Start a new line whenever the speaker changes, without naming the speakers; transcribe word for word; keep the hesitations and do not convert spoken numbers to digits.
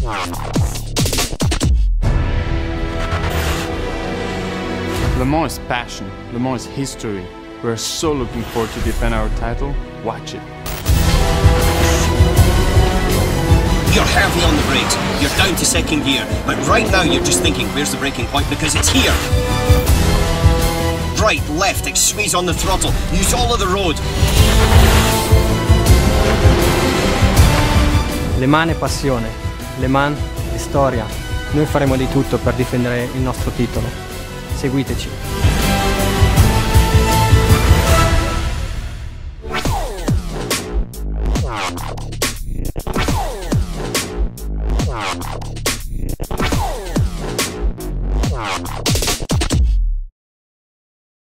LeMans is passion, LeMans is history. We're so looking forward to defend our title. Watch it.
You're heavy on the brakes, you're down to second gear, but right now you're just thinking, where's the braking point, because it's here. Right, left, squeeze on the throttle, use all of the road.
LeMans è passione, LeMans è storia. Noi faremo di tutto per difendere il nostro titolo. Seguiteci.